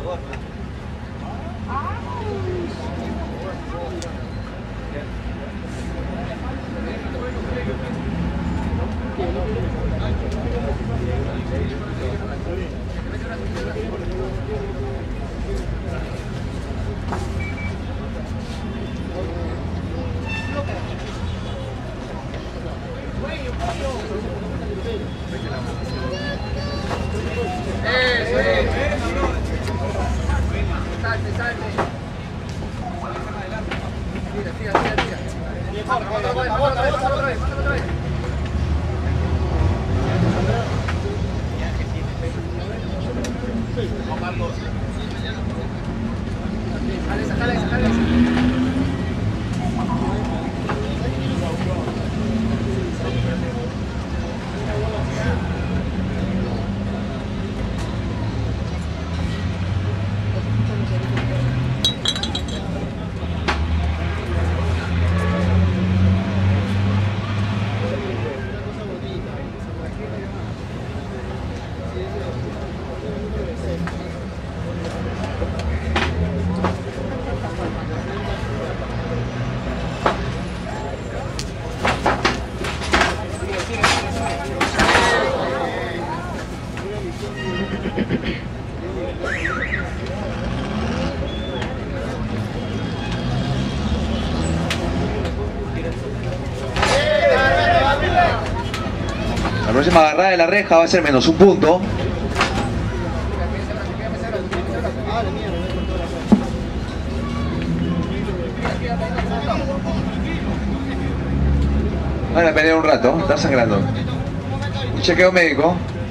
La próxima agarrada de la reja va a ser menos un punto. Van a pelear un rato, está sangrando. Un chequeo médico.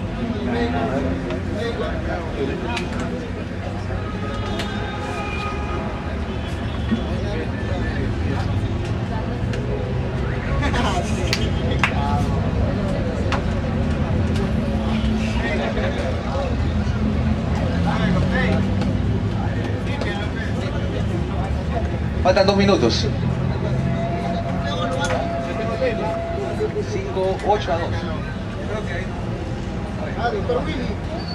Faltan 2 minutos. 5, 8 a 2. Doctor Willy.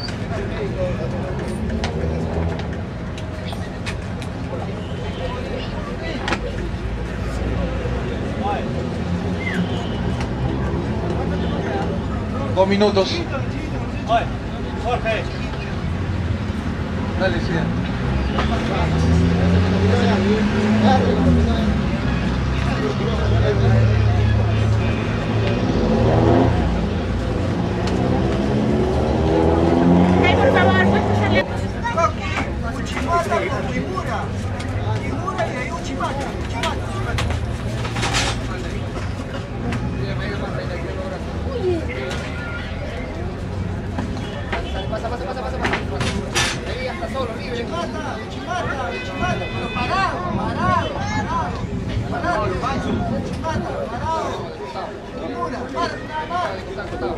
Dos minutos. Jorge. Dale, sí. Ay, por favor, ¿puedes pasarle? Uchimata con Kimura. Kimura y ahí Uchimata. Pasa. Ahí hasta solo, libre. Uchimata. Parado. Kimura, para.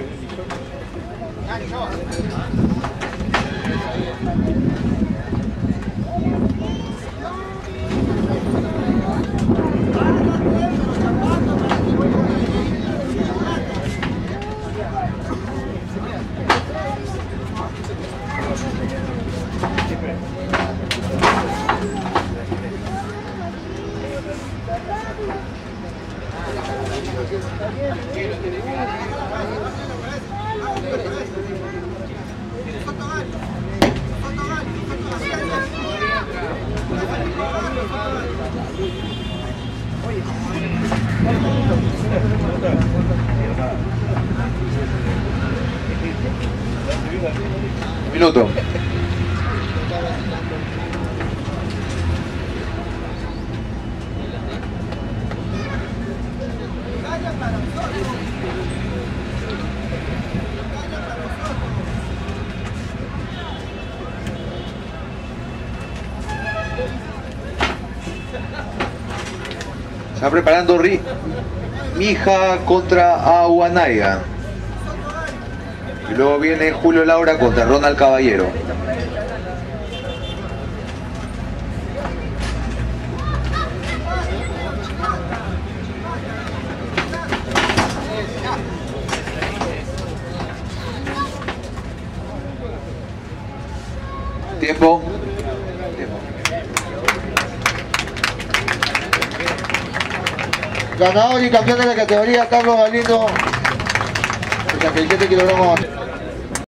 Minuto. Está preparando Mija contra Aguanaiga. Y luego viene Julio Laura contra Ronald Caballero. Tiempo. Ganador y campeón de la categoría, Carlos Galindo, 77 kilogramos.